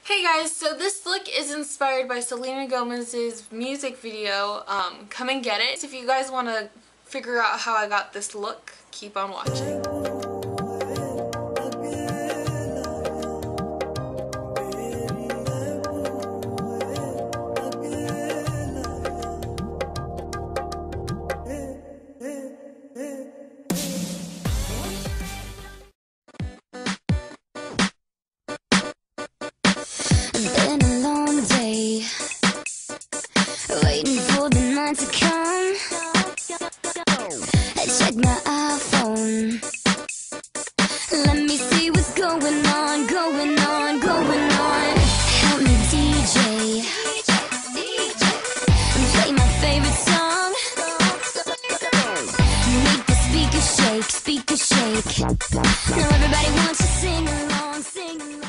Hey guys, so this look is inspired by Selena Gomez's music video, Come and Get It. So if you guys want to figure out how I got this look, keep on watching. Been a long day, waiting for the night to come. I check my iPhone. Let me see what's going on, going on, going on. Help me DJ, play my favorite song. Make the speaker shake. Now everybody wants to sing along, sing along.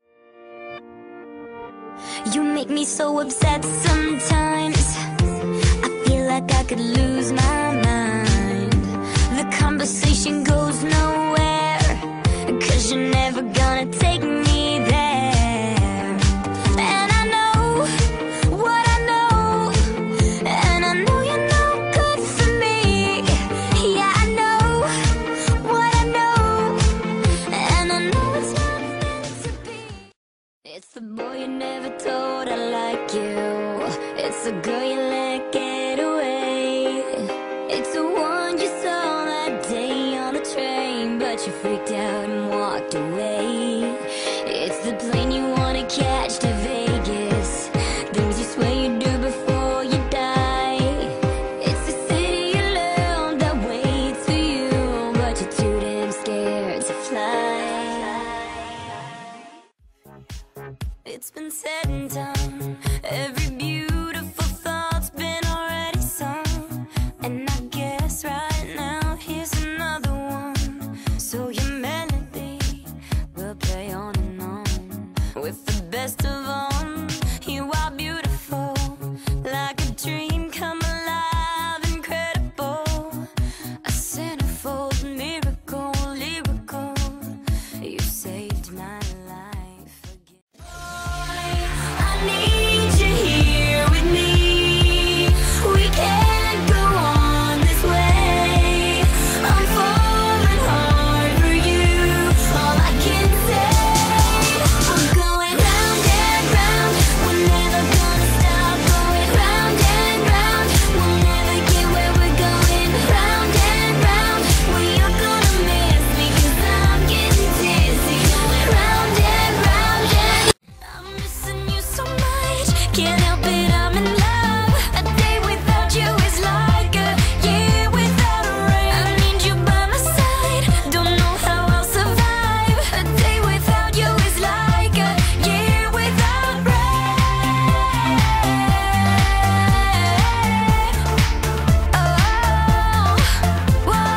You make me so upset sometimes. I feel like I could lose my mind. The conversation goes nowhere, 'cause you're never gonna take me there. And I know what I know, and I know you're no good for me. Yeah, I know what I know, and I know it's not meant to be. It's the boy you never told I like you. It's the girl you let get away. It's the one you saw that day on the train, but you freaked out and walked away. It's the plane you wanna catch to Vegas, things you swear you do before you die. It's the city you love that waits for you, but you're too damn scared to fly. It's been said and done, every beautiful thought's been already sung. And I guess right now here's another one. So your melody will play on and on. With the best of them, you are beautiful, like a dream come alive, incredible. A centerfold miracle, lyrical. You saved my life again. I need you here with me. We can't go on this way. I'm falling hard for you. All I can say, we're going round and round. We're never gonna stop going round and round. We'll never get where we're going. Round and round. Well, you're gonna miss me 'cause I'm getting dizzy. Going round and round and I'm missing you so much, can't help it, I'm in love. A day without you is like a year without a rain. I need you by my side, don't know how I'll survive. A day without you is like a year without rain. Oh, whoa.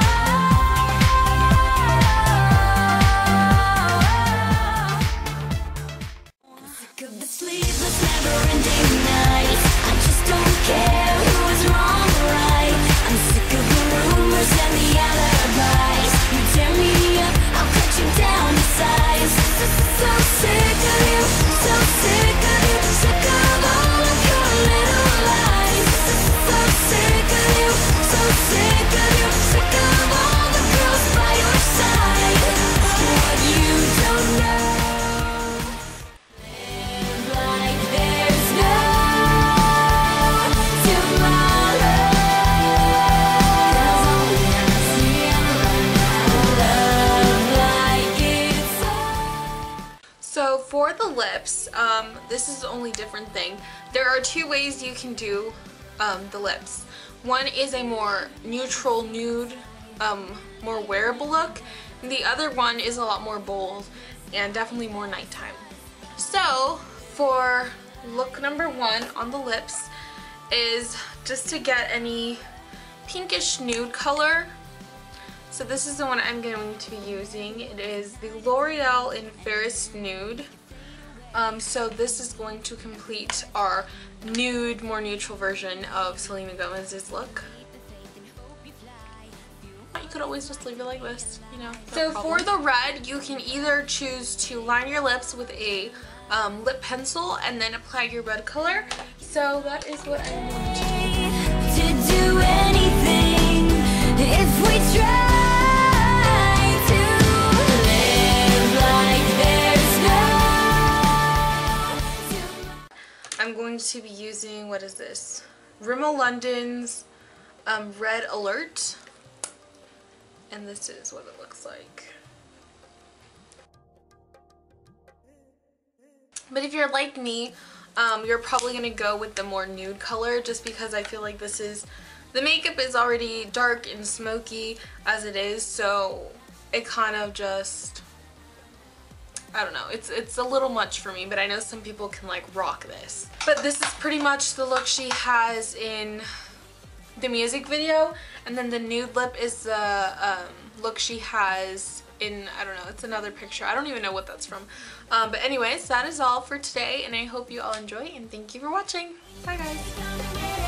Sick of the sleepless, never-ending nights. I just don't care who is wrong or right. I'm sick of the rumors and the alibis. You tear me up, I'll cut you down to size. So sick of you, so sick of you, sick of all of your little lies. So sick of you, so sick of you, sick of all the girls by your side. What you don't know, like there's no tomorrow. 'Cause all we ever see and run love like it's So for the lips, this is the only different thing. There are two ways you can do the lips. One is a more neutral nude, more wearable look. And the other one is a lot more bold and definitely more nighttime. So for look number one on the lips is just to get any pinkish nude color. So this is the one I'm going to be using. It is the L'Oreal in Ferris Nude. So this is going to complete our nude, more neutral version of Selena Gomez's look. You could always just leave it like this, you know. No problem. For the red, you can either choose to line your lips with a lip pencil and then apply your red color. So that is what I'm going to do. To do anything if we try to live like there's no. I'm going to be using, what is this? Rimmel London's Red Alert. And this is what it looks like. But if you're like me, you're probably going to go with the more nude color just because I feel like this is, the makeup is already dark and smoky as it is, so it kind of just, I don't know, it's a little much for me, but I know some people can like rock this. But this is pretty much the look she has in the music video, and then the nude lip is the look she has in, I don't know, it's another picture. I don't even know what that's from. But anyways, that is all for today, and I hope you all enjoy, and thank you for watching. Bye guys.